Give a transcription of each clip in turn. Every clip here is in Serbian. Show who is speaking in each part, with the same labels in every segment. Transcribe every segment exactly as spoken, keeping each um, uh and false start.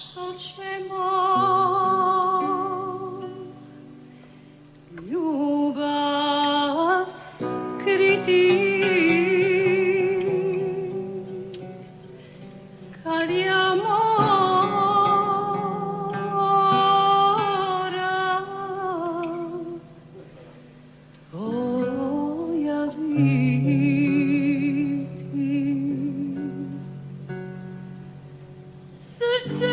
Speaker 1: što ćemo ljubav kriti kad ja moram tvoja biti. Srce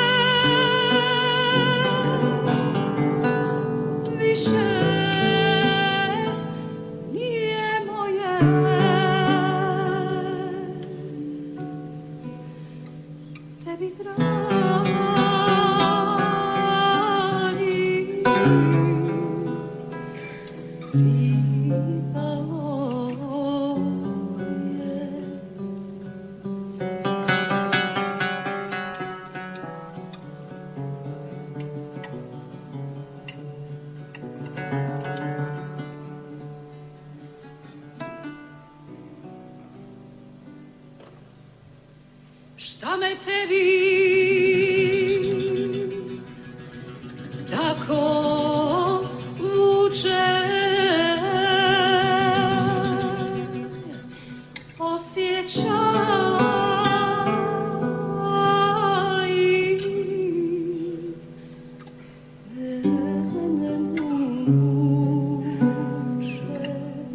Speaker 1: više nije moje, tebi dragi pripalo je. Šta me tebi tako vuče, osjećaj mene muče,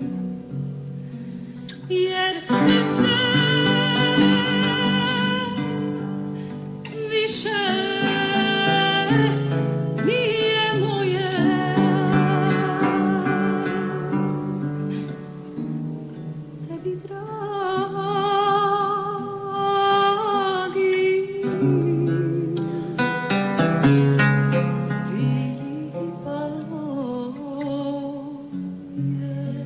Speaker 1: jer srce više nije moje, tebi dragi pripalo je.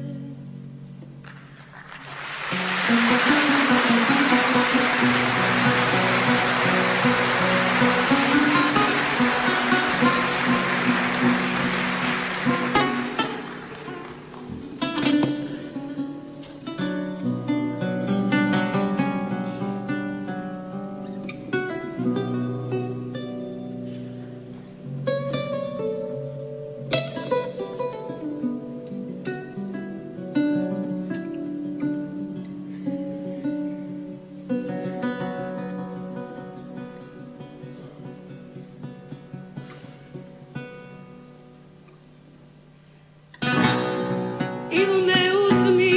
Speaker 1: Ili me uzmi,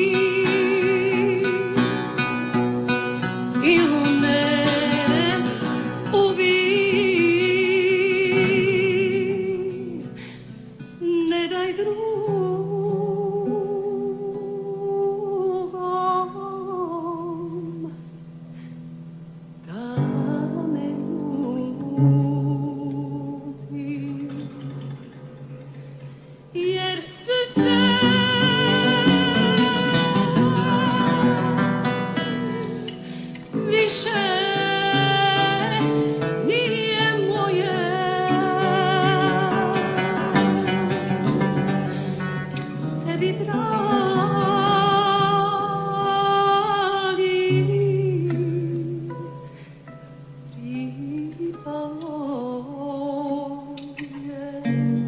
Speaker 1: ili me ubij, ne daj drugom da me ljubi, jer srce više nije moje, tebi dragi pripalo je,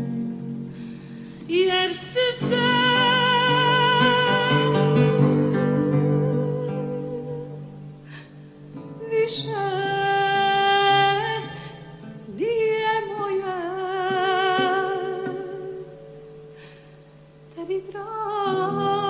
Speaker 1: jer srce više nije moje, tebi dragi